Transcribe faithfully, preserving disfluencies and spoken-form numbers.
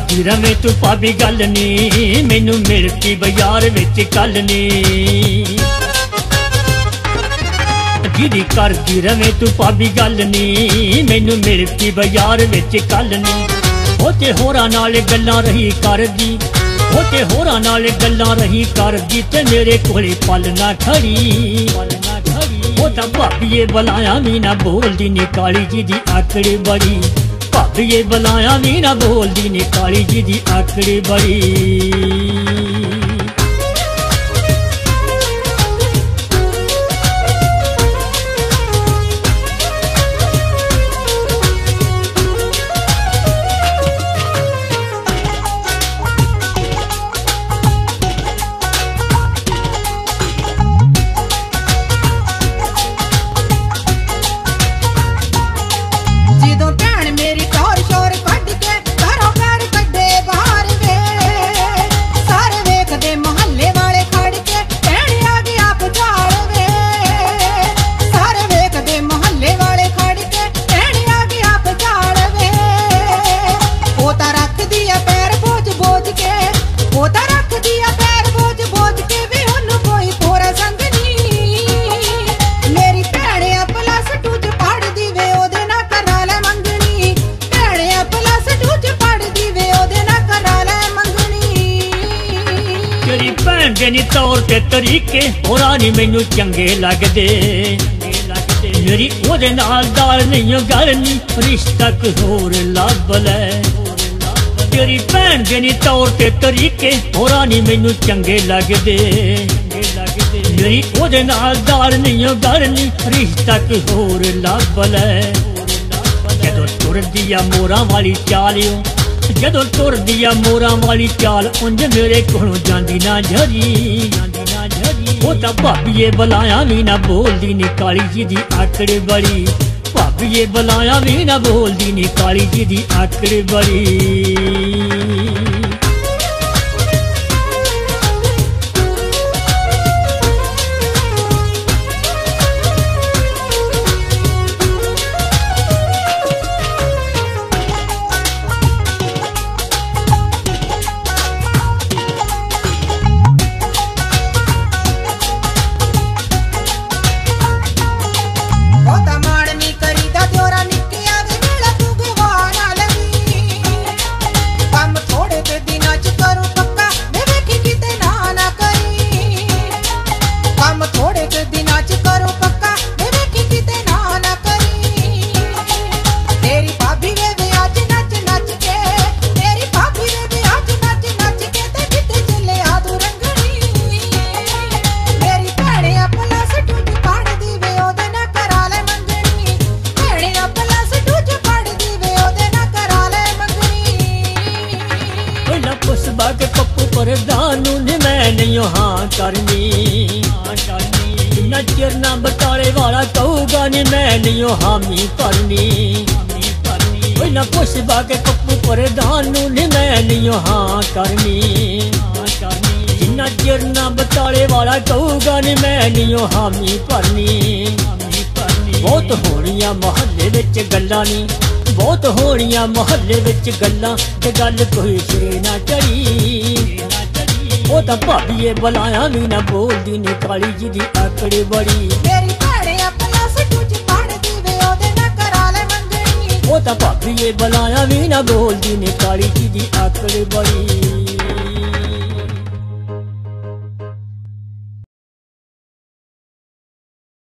करदी रवे तू भाभी गल नी, मैनू मिलती बाजार विच कल नी। जिदी करदी रवे तू भाभी गल नी, मैनू मिलती बाजार विच कल नी। ओ ते होरां नाल गल्लां रही करदी, ओ ते होरां नाल गल्लां रही करदी, ते मेरे कोले पल ना खड़ी पल ना खड़ी। ओ तां भाभीए बुलाया भी ना बोलदी नी, काली जी दी आकड़ बड़ी। भाभीए बुलाया भी ना बोलदी नी, काली जी दी आकड़ बड़ी। नी तौर ते तरीके होरा नी मैनू चंगे लगदे। मेरी ओदे नाल दाल नहीं गलनी, रिश्ता कोई होर लभ लै। तेरी भैन दे नी तौर ते तरीके होरा नी मैनू चंगे लगदे। मेरी ओदे नाल दाल नहीं गलनी, रिश्ता कोई होर लभ लै। जदों तुरदी आ मोरां वाली चालियो, जदों तुरदी आ मोरां वाली चाल, उंज मेरे कोलों जांदी ना झरी जांदी ना झरी। ओ तां भाभीए बुलाया भी ना बोलदी नी, काली जी दी आकड़ बड़ी। भाभीए बुलाया भी ना बोलदी नी, काली जी दी आकड़ बड़ी। प्रधानू ने मैं नहीं हाँ करनी, जिन्ना चिर ना बटाले वाला कहूगा नी मैं नहीं हामी भरनी। ना पुछ बाके पप्पू प्रधानू ने मैं नहीं हाँ करनी, जिन्ना चिर ना बटाले वाला कहूगा नी मैं नहीं हामी भरनी। बहुत होनियां मोहल्ले विच गल्लां नी, बहुत होनियां मोहल्ले विच गल्लां, ते गल कोई सिरे ना चढ़ी। ओ तां भाभीए बुलाया भी ना बोलदी नी, काली जी दी आकड़ बड़ी। मेरी भैणे अपना सटूच पाड़दी वे, ओदे ना करा ले मंगनी। ओ तां भाभीए बुलाया भी ना बोलदी नी, काली जी दी आकड़ बड़ी।